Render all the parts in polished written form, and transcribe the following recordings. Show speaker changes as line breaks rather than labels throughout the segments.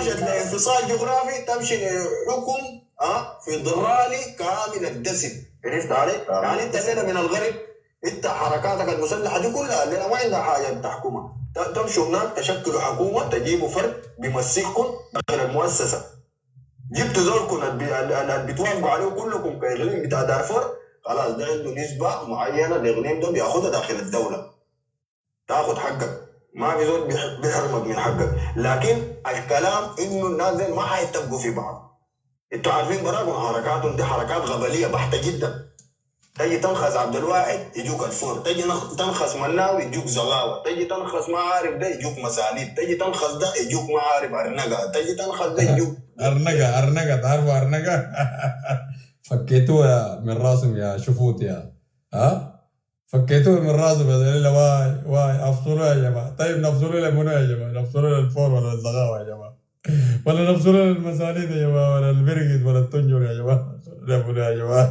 مشت لانفصال جغرافي تمشي لحكم فيدرالي كامل الدسم. عرفت علي؟ يعني انت الليله من الغرب انت حركاتك المسلحه دي كلها الليله ما عندها حاجه تحكمها، تمشوا هناك تشكلوا حكومه، تجيبوا فرد بيمسككم داخل المؤسسه. جبتوا زولكم اللي بتوافقوا عليه كلكم كاقليم بتاع دارفور، خلاص ده عنده نسبه معينه الاقليم ده بياخدها داخل الدوله. تاخد حقك، ما في زول بيحرمك من حقك، لكن الكلام انه الناس دي ما حيتفقوا في بعض. انتوا عارفين براكم حركاتهم دي حركات غبليه بحته جدا. تجي تنخس عبد الواحد يجوك الفور، تجي تنخس مناوي يجوك زغاوه، تجي تنخس ما عارف ده يجوك مساليب، تجي تنخس ده يجوك ما عارف ارنقه، تجي تنخس ده يجوك
ارنقه. تعرفوا ارنقه؟ فكيتوها من راسهم يا شفوت يا فكيتوه من راسه بدل واي افصلوا يا جماعه. طيب نفصلوا له منو يا جماعه؟ نفصلوا له الفور ولا الزغاوه يا جماعه؟ ولا نفصلوا له المساليد يا جماعه؟ ولا البرقد ولا التنجر يا جماعه؟ يا جماعه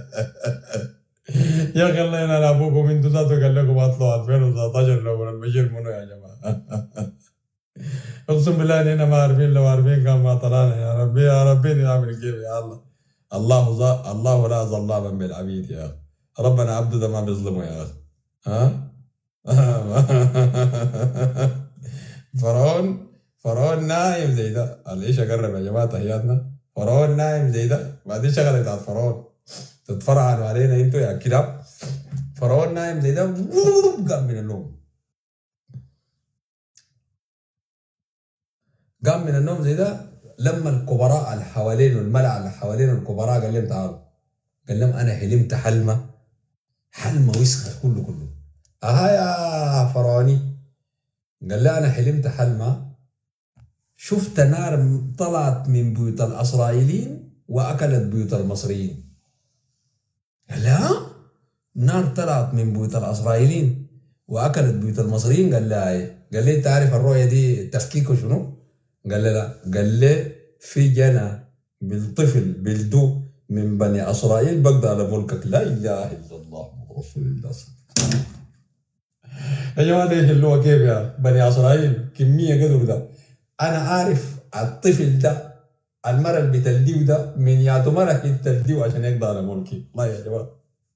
يا اخي الله ينال ابوكم، انتوا ذاتوا قال لكم اطلعوا 2019 لو البشير منو يا جماعه؟ اقسم بالله اننا ما عارفين، لو عارفين كان ما طلعنا. يا ربي يا ربي نعمل كيف يا الله. الله لا ظلاما بالعبيد يا اخي. ربنا عبده ده ما بيظلمه يا اخي. فرعون نايم زي ده. العيش قرب يا جماعه، تحياتنا. فرعون نايم زي ده، بعدين شغله بتاعت فرعون تتفرعنوا علينا انتوا يا كلاب. فرعون نايم زي ده قام من النوم. قام من النوم زي ده لما الكبراء اللي حوالينه، الملأ اللي حوالينه الكبراء، قال لهم تعالوا. قال لهم انا حلمت حلمه وسخه كله. يا فرعوني. قال له انا حلمت حلمه، شفت نار طلعت من بيوت الاسرائيليين واكلت بيوت المصريين. قال له نار طلعت من بيوت الاسرائيليين واكلت بيوت المصريين. قال له ايه؟ قال لي انت عارف الرؤيه دي تفكيكه شنو؟ قال لي لا. قال لي في جنى بالطفل بلدو من بني اسرائيل بقضى على ملكك. لا اله الا الله رسول الله. يا جماعه ليش اللغه كيف يا بني اسرائيل كميه قدر ده؟ انا عارف الطفل ده المرة اللي بتلديه ده من ياتو مرة تلديه عشان يقضى على ملكي. الله يا جماعه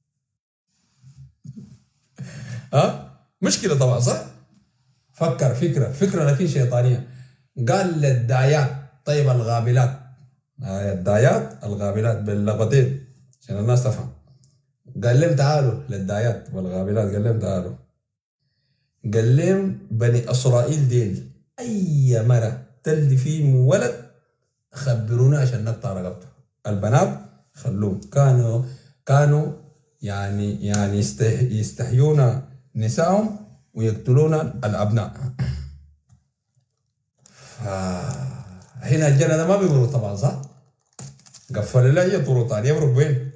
مشكله طبعا صح؟ فكر فكره لكن شيطانيه. قال للدايات طيب الغابلات، الدايات الغابلات باللغتين عشان الناس تفهم. قال لهم تعالوا للدايات والغابلات، قال لهم تعالوا. قال لهم بني اسرائيل ديل اي مرة تلدي فيه ولد خبرونا عشان نقطع رقبته. البنات خلوهم. كانوا يعني يستحيون نسائهم ويقتلون الابناء. هنا الجنة ده ما بيمرق طبعا صح؟ قفل له اي طرق ثانيه يمرق وين؟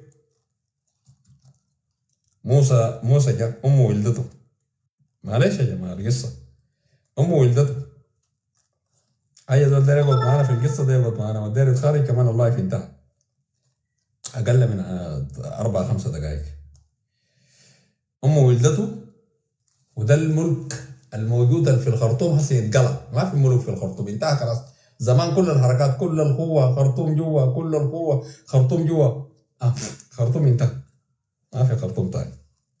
موسى جاء امه ولدته. معلش يا جماعه القصه امه ولدته. اي دول داير يقعد معانا في القصه دي يقعد معانا، والداير يتخارج كمان الله ينتهي. اقل من 4-5 دقائق. امه ولدته، وده الملك الموجود في الخرطوم هسه يتقلع. ما في ملوك في الخرطوم، انتهى خلاص. زمان كل الحركات كل القوه خرطوم جوا، كل القوه خرطوم جوا. خرطوم انتهى، ما في خرطوم تاني.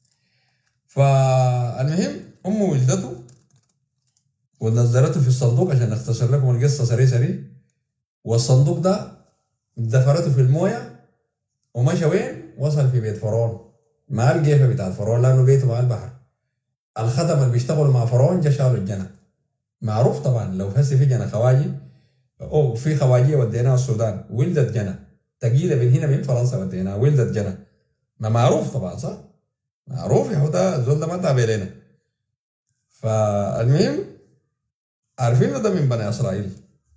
فالمهم امه ولدته ونزلته في الصندوق عشان اختصر لكم القصه سريع. والصندوق ده دفرته في المويه ومشى وين؟ وصل في بيت فرعون مع الجيفه بتاعت فرعون، لانه بيته مع البحر. الخدم اللي بيشتغلوا مع فرعون جا شالوا الجنة. معروف طبعا لو هسه في جنة خواجي او في خواجيه وديناها السودان ولدت جنة، تقيله من هنا من فرنسا وديناها ولدت جنة. ما معروف طبعا صح؟ معروف يا ده الزول ده ما تابع لنا. فالمهم عارفين ده من بني اسرائيل.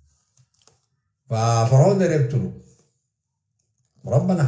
ففرعون ده يقتله، ربنا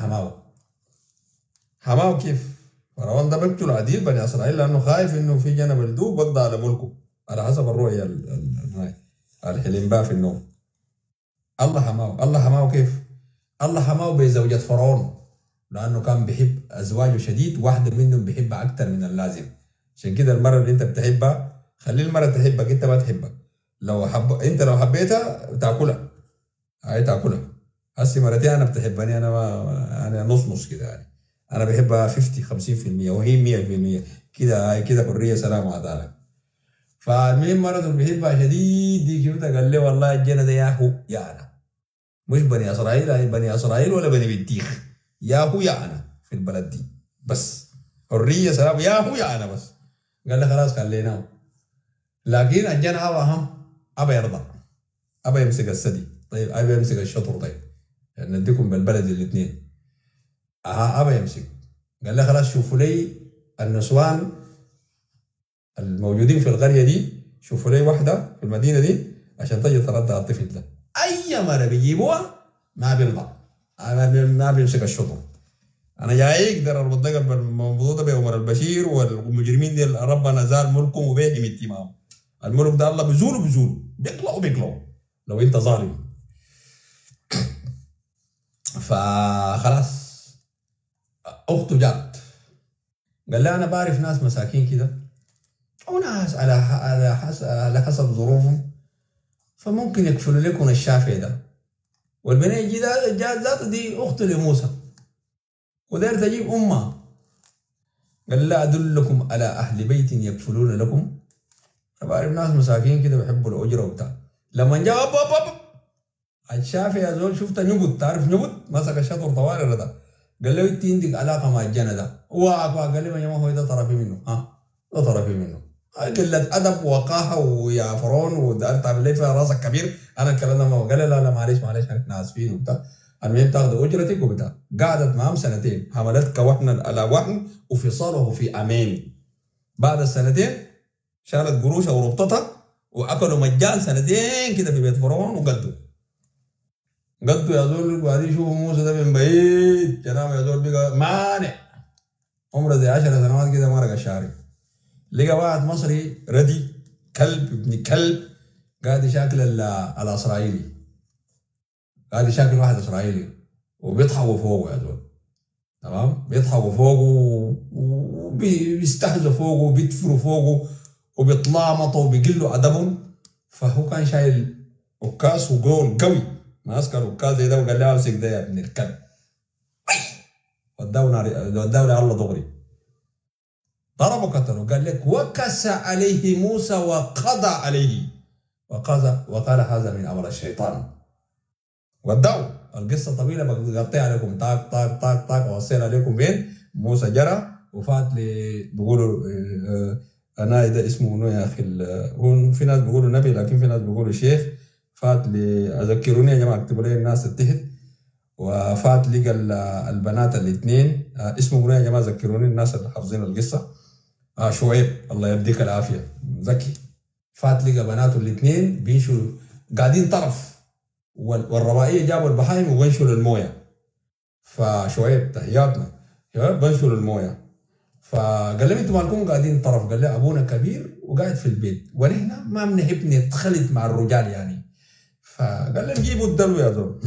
حماه كيف؟ فرعون ده بيقتل عديل بني اسرائيل لانه خايف انه في جنة بلدوه بقضى على ملكه على حسب الرؤيه الحلم بقى في النوم. الله حماه كيف؟ الله حماه بزوجة فرعون لانه كان بيحب ازواجه شديد، واحده منهم بيحبها اكثر من اللازم. عشان كده المره اللي انت بتحبها خلي المره تحبك، انت ما تحبك. انت لو حبيتها تاكلها، هاي تاكلها. هسي مرتي انا بتحبني، انا ما انا نص نص كده يعني. انا بحبها 50 50% وهي 100% كده. هاي كده حريه سلام وعداله. فالمهم مرته بيحبها شديد دي شفتها قال لي والله الجنة ده يا هو يا انا، مش بني اسرائيل، هاي بني اسرائيل ولا بني بطيخ، يا هو يا انا في البلد دي بس. حريه سلام يا هو يا انا بس. قال لي خلاص خليناه. لكن الجنة هو اهم، ابى يرضى، ابى يمسك الثدي، طيب ابى يمسك الشطر، طيب يعني نديكم بالبلد الاثنين. ابى يمسك. قال لي خلاص شوفوا لي النسوان الموجودين في القريه دي، شوفوا لي واحده في المدينه دي عشان تجي ترضع الطفل ده. اي مره بيجيبوها ما بيرضع، ما بيمسك الشطر. انا جاي اقدر اربط لك الموضوع ده بعمر البشير والمجرمين دي ربنا زال ملكهم وبيهم التمام. الملك ده الله بيزولوا بيطلعوا لو انت ظالم. فخلاص اخته جات، قال لها انا بعرف ناس مساكين كده وناس على حسب ظروفهم، فممكن يكفلوا لكم الشافع ده. والبنية جات ذاته دي اخت لموسى وداير تجيب امها. قال لا ادلكم على اهل بيت يكفلون لكم. بعرف ناس مساكين كده بيحبوا الاجره وبتاع. لما جاء الشافعي يا زول شفت نبت، تعرف نبت مسك الشطر طوال ده. قال له انت عندك علاقه مع الجنة ده؟ قال لي يا ما هو ده طرفي منه. ده طرفي منه. قلة ادب ووقاحه ويا فرعون وانت عامل لي فيها راسك كبير. انا الكلام ده ما قال لي لا معلش احنا اسفين وبتاع. المهم تاخذ اجرتك وبتاع. قعدت معهم سنتين، حملتك وحنا على وحن وفصاله في امان. بعد السنتين شالت قروشها وربطتها واكلوا مجان سنتين كده في بيت فرعون وقدوا يا زول. وبعدين يشوفوا موسى ده من بعيد كلام يا زول بقى مانع عمره زي 10 سنوات كده مرق الشارع. لقى واحد مصري ردي كلب ابن كلب قاعد يشاكل الاسرائيلي، قاعد يشاكل واحد اسرائيلي وبيضحكوا فوقه يا زول. تمام، بيضحكوا فوقه وبيستهزوا فوقه وبيتفروا فوقه وبيتلامطوا وبيقلوا ادبهم. فهو كان شايل عكاز وقول قوي، ماسك العكاز زي ده وقال له امسك ده يا ابن الكلب. وداه الله دغري، ضربه قتله. قال لك وكس عليه موسى وقضى عليه وقال هذا من امر الشيطان. وداه. القصه طويله بقطع عليكم طاق طاق طاق طاق ووصينا عليكم بين موسى جرى وفات بيقولوا انا ده اسمه منو يا اخي. هو في ناس بيقولوا نبي لكن في ناس بيقولوا شيخ. فات اذكروني يا جماعه اكتبوا لي الناس التحت. وفات لقى البنات الاثنين اسمه منو يا جماعه ذكروني الناس اللي حافظين القصه. شعيب الله يديك العافيه ذكي. فات لقى بناته الاثنين بينشلوا قاعدين طرف والروائيه جابوا البهايم وبنشلوا المويه. فشعيب تحياتنا شباب بنشلوا المويه. فقال لهم انتم مالكم قاعدين طرف؟ قال لي ابونا كبير وقاعد في البيت ونحن ما بنحب نتخلط مع الرجال يعني. فقال لهم جيبوا الدلو يا زول.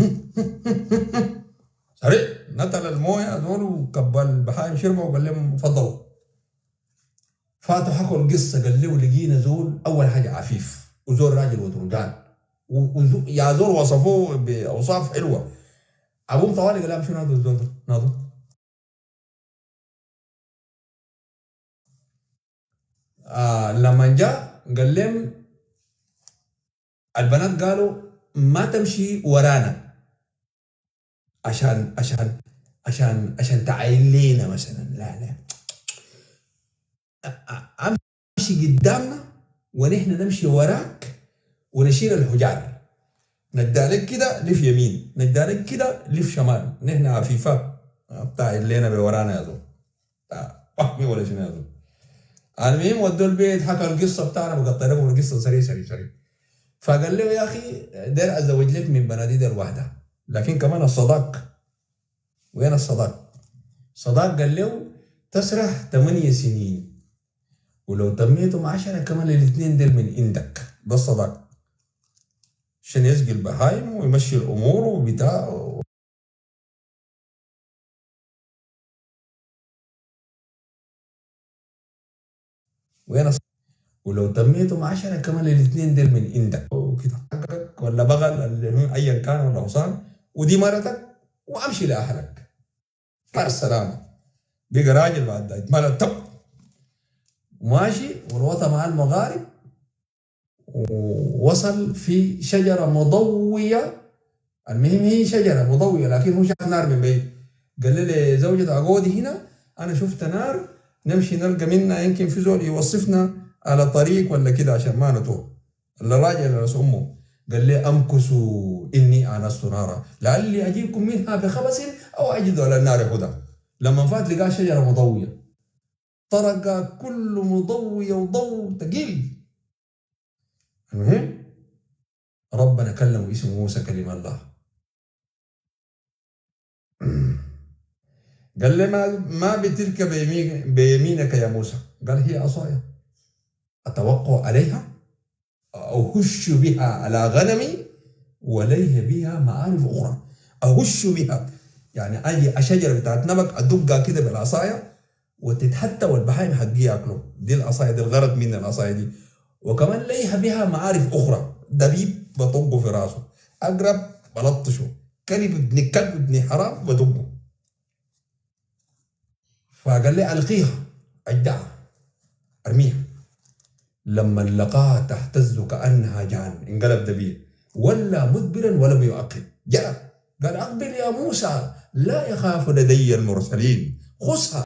سريع نتل المويه يا زول وكب البهايم شربوا وقال لهم تفضلوا. فاتوا حكوا القصه. قال له لقينا زول اول حاجه عفيف وزول راجل وترجان يا زول وصفوه باوصاف حلوه. ابوهم طوالي قال لهم شنو هذا الزول ده؟ ناظر لما جاء قال لهم البنات قالوا ما تمشي ورانا عشان تعاين لينا مثلا. لا امشي قدامنا ونحن نمشي وراك ونشيل الحجار. ندارك كده لف يمين، ندارك كده لف شمال، نحن عفيفات بتاع لينا بورانا يا زول. فهمي ولا شنو يا زول. المهم ودوا البيت حكى القصه بتاعنا بقطع لكم القصه سريع. فقال له يا اخي دير ازوج لك من بناديد الوحده لكن كمان الصداق. وين الصداق؟ صداق قال له تسرح 8 سنين ولو تميتهم 10 كمان الاثنين ديل من عندك. ده الصداق عشان يسقي البهايم ويمشي الامور وبتاع. وين ولو تميتهم 10 كمان الاثنين ديل من عندك. وكده حقك ولا بغل اللي هو ايا كان ولا حصان، ودي مرتك وامشي لاهلك. مع السلامه. بقى راجل بعد ذلك مال التب ماشي والوطى مع المغارب، ووصل في شجره مضويه. المهم هي شجره مضويه لكن هو شاف نار من بعيد. قال لي زوجته عقودي هنا انا شفت نار نمشي نلقى منها يمكن في زول يوصفنا على طريق ولا كده عشان ما نتوه. اللي راجع لرأس امه قال لي امكسوا اني انست نارا لعلي اجيكم منها بخبز او اجد على النار هدى. لما فات لقى شجره مضويه طرق كل مضويه وضوء ثقيل. المهم ربنا كلمه اسمه موسى كلم الله. قال لي ما بتلك بيمينك يا موسى؟ قال هي عصايا اتوقع عليها اهش بها على غنمي وليه بها معارف اخرى. اهش بها يعني اجي الشجره بتاعت نبك ادقها كده بالعصايه وتتحتى والبهايم حقي ياكلوا. دي العصايه دي الغرض من العصايه دي. وكمان ليها بها معارف اخرى. دبيب بطقه في راسه، اقرب بلطشه، كلب ابن كلب ابن حرام بدقه. فقال لي القيها اجدعها ارميها. لما لقاها تهتز كانها جان انقلب دبيب ولا مدبرا ولم يعقب جرى. قال اقبل يا موسى لا يخاف لدي المرسلين خذها